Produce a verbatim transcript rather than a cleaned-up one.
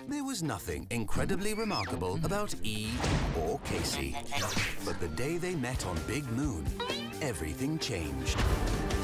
There was nothing incredibly remarkable about E or Casey. But the day they met on Big Moon, everything changed.